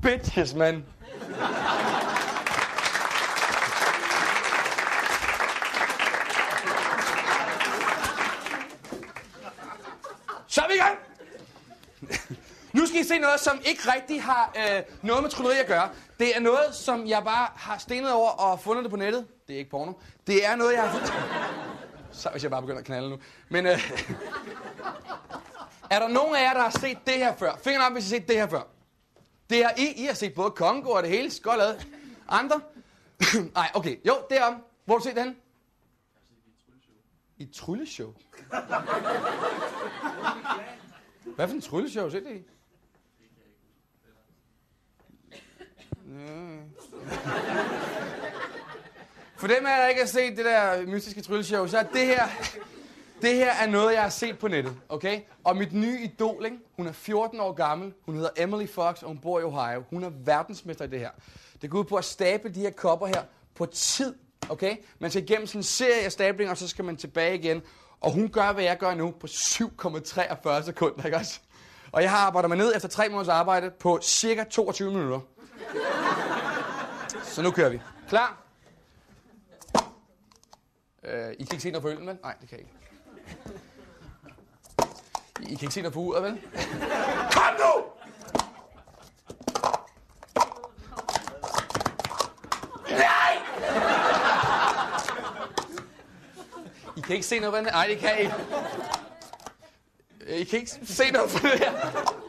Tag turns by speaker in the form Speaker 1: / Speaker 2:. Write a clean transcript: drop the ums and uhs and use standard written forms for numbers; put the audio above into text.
Speaker 1: bitches, mand. Så er vi i gang. Nu skal I se noget, som ikke rigtig har noget med trylleri at gøre. Det er noget, som jeg bare har stenet over og fundet det på nettet. Det er ikke porno. Det er noget, jeg har... Så hvis jeg bare begynder at knalde nu. Men er der nogen af jer, der har set det her før? Fingeren op, hvis I har set det her før. Det har I har set både Kongo og det hele. Godt lavet. Andre? Nej, okay. Jo, det er om. Hvor har du set det henne? I et trylleshow. Hvad for en trylleshow har du set det i? For dem af jer, der ikke har set det der mystiske trylleshow, så er det her er noget, jeg har set på nettet, okay? Og mit nye idol, ikke? Hun er 14 år gammel, hun hedder Emily Fox, og hun bor i Ohio. Hun er verdensmester i det her. Det går ud på at stable de her kopper her på tid, okay? Man skal igennem sådan en serie af stablinger, og så skal man tilbage igen. Og hun gør, hvad jeg gør nu, på 7,43 sekunder, ikke også? Og jeg har arbejdet mig ned efter 3 måneders arbejde på cirka 22 minutter. Så nu kører vi. Klar? I kan ikke se noget på øllen, vel? Nej, det kan I ikke. I kan ikke se noget på uret, vel? Kom nu! Nej! I kan ikke se noget, vel? Nej, det kan I ikke. I kan ikke se noget på det her.